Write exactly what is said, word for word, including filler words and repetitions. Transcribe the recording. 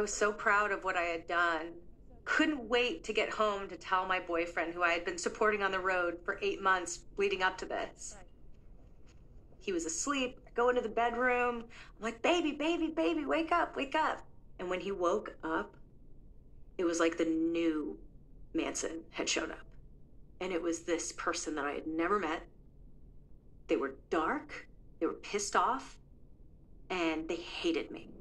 I was so proud of what I had done. Couldn't wait to get home to tell my boyfriend, who I had been supporting on the road for eight months leading up to this. He was asleep. I go into the bedroom. I'm like, baby, baby, baby, wake up, wake up. And when he woke up, it was like the new Manson had shown up. And it was this person that I had never met. They were dark, they were pissed off, and they hated me.